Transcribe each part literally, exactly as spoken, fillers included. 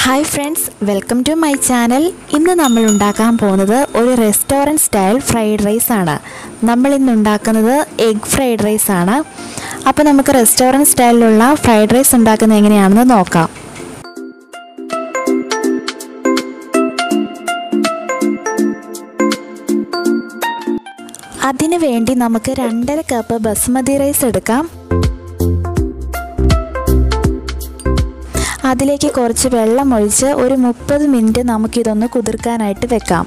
Hi friends, welcome to my channel. ഇന്ന് നമ്മൾ ഉണ്ടാക്കാൻ പോകുന്നത് ഒരു റെസ്റ്റോറന്റ് സ്റ്റൈൽ ഫ്രൈഡ് റൈസ് ആണ്. നമ്മൾ ഇന്ന് ഉണ്ടാക്കുന്നത് എഗ് ഫ്രൈഡ് റൈസ് ആണ്. അപ്പോൾ നമുക്ക് റെസ്റ്റോറന്റ് സ്റ്റൈലിലുള്ള ഫ്രൈഡ് റൈസ് ഉണ്ടാക്കുന്നത് എങ്ങനെയാണെന്ന് നോക്കാം. അതിനു വേണ്ടി നമുക്ക് രണ്ടര കപ്പ് ബസ്മതി റൈസ് എടുക്കാം. അതിലേക്ക് കുറച്ച് വെള്ളം ഒഴിച്ച് ഒരു മുപ്പത് മിനിറ്റ് നമുക്ക് ഇതൊന്ന് കുതിർക്കാനായിട്ട് വെക്കാം.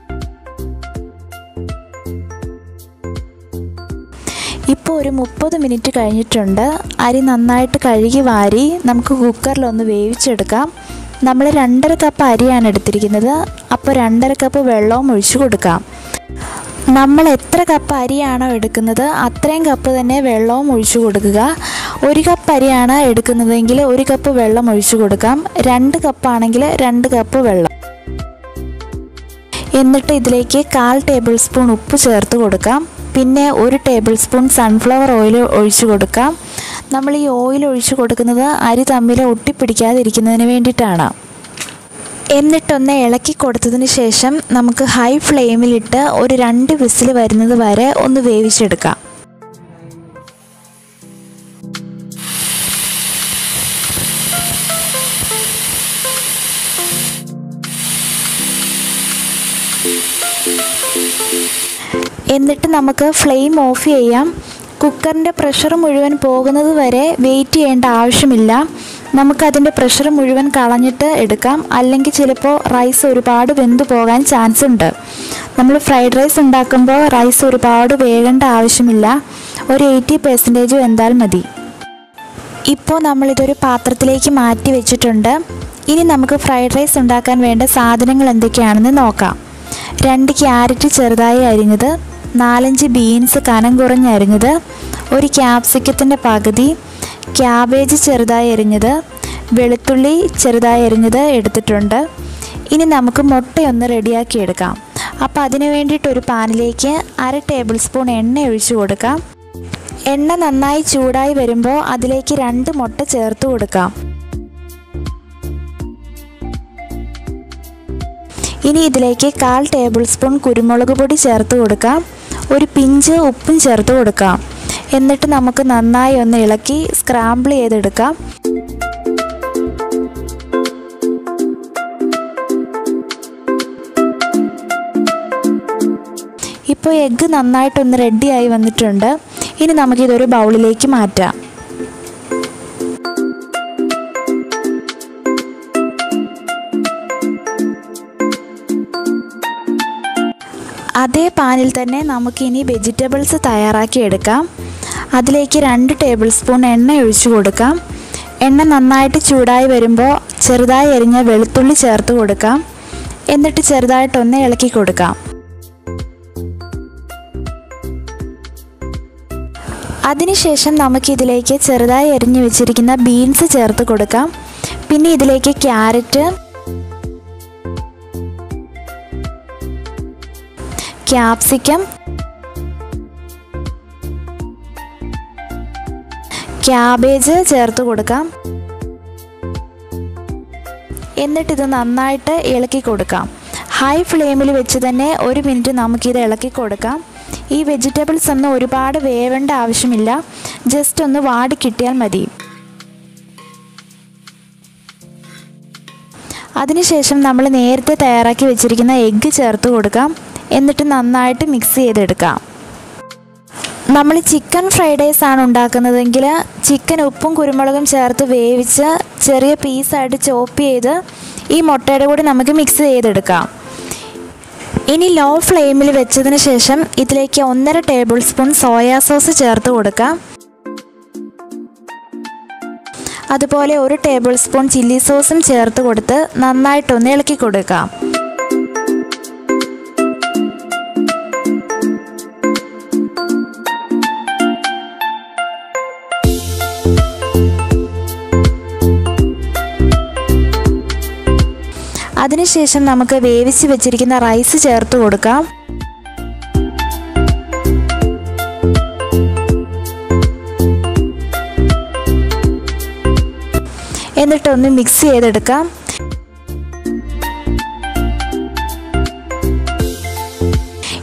ഇപ്പോൾ ഒരു മുപ്പത് മിനിറ്റ് കഴിഞ്ഞിട്ടുണ്ട്. അരി നന്നായിട്ട് കഴുകി വാരി നമുക്ക് കുക്കറിലൊന്ന് വേവിച്ചെടുക്കാം. നമ്മൾ രണ്ടര കപ്പ് അരിയാണ് എടുത്തിരിക്കുന്നത്. അപ്പോൾ രണ്ടര കപ്പ് വെള്ളവും ഒഴിച്ചു കൊടുക്കാം. നമ്മൾ എത്ര കപ്പ് അരിയാണോ എടുക്കുന്നത് അത്രയും കപ്പ് തന്നെ വെള്ളവും ഒഴിച്ചു കൊടുക്കുക. ഒരു കപ്പ് അരിയാണ് എടുക്കുന്നതെങ്കിൽ ഒരു കപ്പ് വെള്ളം ഒഴിച്ചു കൊടുക്കാം. രണ്ട് കപ്പാണെങ്കിൽ രണ്ട് കപ്പ് വെള്ളം. എന്നിട്ട് ഇതിലേക്ക് കാൽ ടേബിൾ സ്പൂൺ ഉപ്പ് ചേർത്ത് കൊടുക്കാം. പിന്നെ ഒരു ടേബിൾ സ്പൂൺ സൺഫ്ലവർ ഓയിൽ ഒഴിച്ചു കൊടുക്കാം. നമ്മൾ ഈ ഓയിൽ ഒഴിച്ചു കൊടുക്കുന്നത് അരി തമ്മിൽ ഒട്ടിപ്പിടിക്കാതിരിക്കുന്നതിന് വേണ്ടിയിട്ടാണ്. എന്നിട്ടൊന്ന് ഇളക്കി കൊടുത്തതിന് ശേഷം നമുക്ക് ഹൈ ഫ്ലെയിമിലിട്ട് ഒരു രണ്ട് വിസിൽ വരുന്നത് വരെ ഒന്ന് വേവിച്ചെടുക്കാം. എന്നിട്ട് നമുക്ക് ഫ്ലെയിം ഓഫ് ചെയ്യാം. കുക്കറിൻ്റെ പ്രഷർ മുഴുവൻ പോകുന്നത് വരെ വെയിറ്റ് ചെയ്യേണ്ട ആവശ്യമില്ല. നമുക്കതിൻ്റെ പ്രഷർ മുഴുവൻ കളഞ്ഞിട്ട് എടുക്കാം. അല്ലെങ്കിൽ ചിലപ്പോൾ റൈസ് ഒരുപാട് വെന്ത് പോകാൻ ചാൻസ് ഉണ്ട്. നമ്മൾ ഫ്രൈഡ് റൈസ് ഉണ്ടാക്കുമ്പോൾ റൈസ് ഒരുപാട് വേകേണ്ട ആവശ്യമില്ല. ഒരു എയ്റ്റി പെർസെൻറ്റേജ് വെന്താൽ മതി. ഇപ്പോൾ നമ്മളിതൊരു പാത്രത്തിലേക്ക് മാറ്റി വെച്ചിട്ടുണ്ട്. ഇനി നമുക്ക് ഫ്രൈഡ് റൈസ് ഉണ്ടാക്കാൻ വേണ്ട സാധനങ്ങൾ എന്തൊക്കെയാണെന്ന് നോക്കാം. രണ്ട് ക്യാരറ്റ് ചെറുതായി അരിഞ്ഞത്, നാലഞ്ച് ബീൻസ് കനം കുറഞ്ഞ് അരിഞ്ഞത്, ഒരു ക്യാപ്സിക്കത്തിൻ്റെ പകുതി, ക്യാബേജ് ചെറുതായി അരിഞ്ഞത്, വെളുത്തുള്ളി ചെറുതായി അരിഞ്ഞത് എടുത്തിട്ടുണ്ട്. ഇനി നമുക്ക് മുട്ടയൊന്ന് റെഡിയാക്കി എടുക്കാം. അപ്പോൾ അതിന് വേണ്ടിയിട്ടൊരു പാനിലേക്ക് അര ടേബിൾ സ്പൂൺ എണ്ണ ഒഴിച്ചു കൊടുക്കാം. എണ്ണ നന്നായി ചൂടായി വരുമ്പോൾ അതിലേക്ക് രണ്ട് മുട്ട ചേർത്ത് കൊടുക്കാം. ഇനി ഇതിലേക്ക് കാൽ ടേബിൾ സ്പൂൺ കുരുമുളക് പൊടി ചേർത്ത് കൊടുക്കാം. ഒരു പിഞ്ച് ഉപ്പും ചേർത്ത് കൊടുക്കാം. എന്നിട്ട് നമുക്ക് നന്നായി ഒന്ന് ഇളക്കി സ്ക്രാമ്പിൾ ചെയ്തെടുക്കാം. ഇപ്പോൾ എഗ്ഗ് നന്നായിട്ടൊന്ന് റെഡിയായി വന്നിട്ടുണ്ട്. ഇനി നമുക്കിതൊരു ബൗളിലേക്ക് മാറ്റാം. അതേ പാനിൽ തന്നെ നമുക്കിനി വെജിറ്റബിൾസ് തയ്യാറാക്കി എടുക്കാം. അതിലേക്ക് രണ്ട് ടേബിൾ സ്പൂൺ എണ്ണ ഒഴിച്ചു കൊടുക്കാം. എണ്ണ നന്നായിട്ട് ചൂടായി വരുമ്പോൾ ചെറുതായി അരിഞ്ഞ വെളുത്തുള്ളി ചേർത്ത് കൊടുക്കാം. എന്നിട്ട് ചെറുതായിട്ടൊന്ന് ഇളക്കി കൊടുക്കാം. അതിനുശേഷം നമുക്കിതിലേക്ക് ചെറുതായി അരിഞ്ഞു വെച്ചിരിക്കുന്ന ബീൻസ് ചേർത്ത് കൊടുക്കാം. പിന്നെ ഇതിലേക്ക് ക്യാരറ്റ്, ക്യാപ്സിക്കം, ക്യാബേജ് ചേർത്ത് കൊടുക്കാം. എന്നിട്ടിത് നന്നായിട്ട് ഇളക്കി കൊടുക്കാം. ഹൈ ഫ്ലെയിമിൽ വെച്ച് തന്നെ ഒരു മിനിറ്റ് നമുക്കിത് ഇളക്കി കൊടുക്കാം. ഈ വെജിറ്റബിൾസ് ഒന്നും ഒരുപാട് വേവേണ്ട ആവശ്യമില്ല. ജസ്റ്റ് ഒന്ന് വാടി കിട്ടിയാൽ മതി. അതിനുശേഷം നമ്മൾ നേരത്തെ തയ്യാറാക്കി വെച്ചിരിക്കുന്ന എഗ്ഗ് ചേർത്ത് കൊടുക്കാം. എന്നിട്ട് നന്നായിട്ട് മിക്സ് ചെയ്തെടുക്കാം. നമ്മൾ ചിക്കൻ ഫ്രൈഡ് റൈസ് ആണ് ഉണ്ടാക്കുന്നതെങ്കിൽ ചിക്കൻ ഉപ്പും കുരുമുളകും ചേർത്ത് വേവിച്ച് ചെറിയ പീസായിട്ട് ചോപ്പ് ചെയ്ത് ഈ മുട്ടയുടെ കൂടി നമുക്ക് മിക്സ് ചെയ്തെടുക്കാം. ഇനി ലോ ഫ്ലെയിമിൽ വെച്ചതിന് ശേഷം ഇതിലേക്ക് ഒന്നര ടേബിൾ സ്പൂൺ സോയാ സോസ് ചേർത്ത് കൊടുക്കാം. അതുപോലെ ഒരു ടേബിൾ സ്പൂൺ ചില്ലി സോസും ചേർത്ത് കൊടുത്ത് നന്നായിട്ടൊന്ന് ഇളക്കി കൊടുക്കാം. അതിനുശേഷം നമുക്ക് വേവിച്ച് വെച്ചിരിക്കുന്ന റൈസ് ചേർത്ത് കൊടുക്കാം. എന്നിട്ടൊന്ന് മിക്സ് ചെയ്തെടുക്കാം.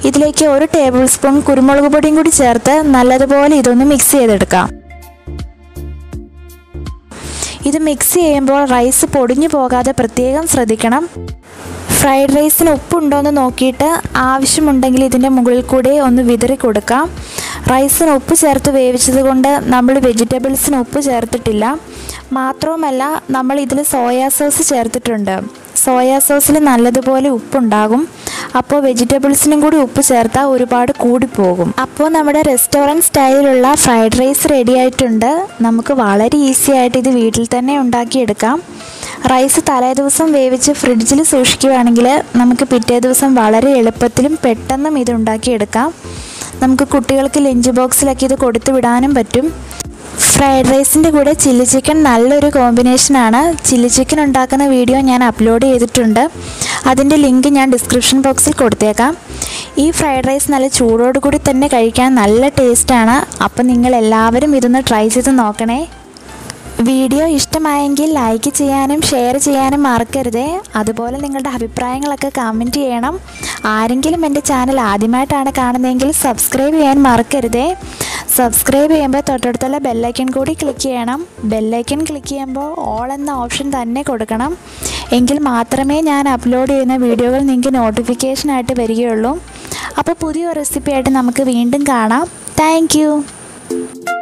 ഇതിലേക്ക് ഒരു ടേബിൾ സ്പൂൺ കുരുമുളക് പൊടിയും കൂടി ചേർത്ത് നല്ലതുപോലെ ഇതൊന്ന് മിക്സ് ചെയ്തെടുക്കാം. ഇത് മിക്സ് ചെയ്യുമ്പോൾ റൈസ് പൊടിഞ്ഞു പോകാതെ പ്രത്യേകം ശ്രദ്ധിക്കണം. ഫ്രൈഡ് റൈസിന് ഉപ്പുണ്ടോയെന്ന് നോക്കിയിട്ട് ആവശ്യമുണ്ടെങ്കിൽ ഇതിൻ്റെ മുകളിൽ കൂടെ ഒന്ന് വിതറി കൊടുക്കാം. റൈസിന് ഉപ്പ് ചേർത്ത് വേവിച്ചത് കൊണ്ട് നമ്മൾ വെജിറ്റബിൾസിന് ഉപ്പ് ചേർത്തിട്ടില്ല. മാത്രവുമല്ല നമ്മൾ ഇതിൽ സോയാ സോസ് ചേർത്തിട്ടുണ്ട്. സോയാ സോസിൽ നല്ലതുപോലെ ഉപ്പുണ്ടാകും. അപ്പോൾ വെജിറ്റബിൾസിനും കൂടി ഉപ്പ് ചേർത്താൽ ഒരുപാട് കൂടിപ്പോകും. അപ്പോൾ നമ്മുടെ റെസ്റ്റോറൻറ്റ് സ്റ്റൈലിലുള്ള ഫ്രൈഡ് റൈസ് റെഡി ആയിട്ടുണ്ട്. നമുക്ക് വളരെ ഈസി ആയിട്ട് ഇത് വീട്ടിൽ തന്നെ ഉണ്ടാക്കിയെടുക്കാം. റൈസ് തലേ ദിവസം വേവിച്ച് ഫ്രിഡ്ജിൽ സൂക്ഷിക്കുകയാണെങ്കിൽ നമുക്ക് പിറ്റേ ദിവസം വളരെ എളുപ്പത്തിലും പെട്ടെന്നും ഇത് ഉണ്ടാക്കിയെടുക്കാം. നമുക്ക് കുട്ടികൾക്ക് ലഞ്ച് ബോക്സിലൊക്കെ ഇത് കൊടുത്തു വിടാനും പറ്റും. ഫ്രൈഡ് റൈസിൻ്റെ കൂടെ ചില്ലി ചിക്കൻ നല്ലൊരു കോമ്പിനേഷനാണ്. ചില്ലി ചിക്കൻ ഉണ്ടാക്കുന്ന വീഡിയോ ഞാൻ അപ്ലോഡ് ചെയ്തിട്ടുണ്ട്. അതിൻ്റെ ലിങ്ക് ഞാൻ ഡിസ്ക്രിപ്ഷൻ ബോക്സിൽ കൊടുത്തേക്കാം. ഈ ഫ്രൈഡ് റൈസ് നല്ല ചൂടോട് കൂടി തന്നെ കഴിക്കാൻ നല്ല ടേസ്റ്റാണ്. അപ്പോൾ നിങ്ങൾ എല്ലാവരും ഇതൊന്ന് ട്രൈ ചെയ്ത് നോക്കണേ. വീഡിയോ ഇഷ്ടമായെങ്കിൽ ലൈക്ക് ചെയ്യാനും ഷെയർ ചെയ്യാനും മറക്കരുതേ. അതുപോലെ നിങ്ങളുടെ അഭിപ്രായങ്ങളൊക്കെ കമൻറ്റ് ചെയ്യണം. ആരെങ്കിലും എൻ്റെ ചാനൽ ആദ്യമായിട്ടാണ് കാണുന്നതെങ്കിൽ സബ്സ്ക്രൈബ് ചെയ്യാൻ മറക്കരുതേ. സബ്സ്ക്രൈബ് ചെയ്യുമ്പോൾ തൊട്ടടുത്തുള്ള ബെല്ലൈക്കൺ കൂടി ക്ലിക്ക് ചെയ്യണം. ബെല്ലൈക്കൺ ക്ലിക്ക് ചെയ്യുമ്പോൾ ഓൾ എന്ന ഓപ്ഷൻ തന്നെ കൊടുക്കണം. എങ്കിൽ മാത്രമേ ഞാൻ അപ്ലോഡ് ചെയ്യുന്ന വീഡിയോകൾ നിങ്ങൾക്ക് നോട്ടിഫിക്കേഷനായിട്ട് വരികയുള്ളൂ. അപ്പോൾ പുതിയൊരു റെസിപ്പിയായിട്ട് നമുക്ക് വീണ്ടും കാണാം. താങ്ക്